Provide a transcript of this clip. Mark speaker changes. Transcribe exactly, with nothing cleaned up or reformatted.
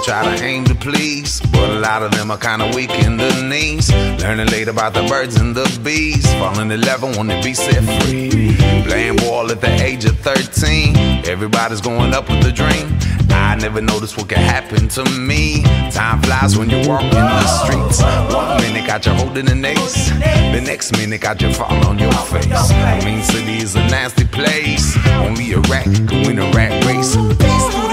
Speaker 1: try to aim to please, but a lot of them are kinda weak in the knees. Learning late about the birds and the bees, falling in love when they be set free. Playing ball at the age of thirteen, everybody's going up with a dream. I never noticed what could happen to me. Time flies when you walk in the streets. One minute got you holding an ace, the next minute got you fall on your face. I mean, city is a nasty place. Only a rat can win a rat race.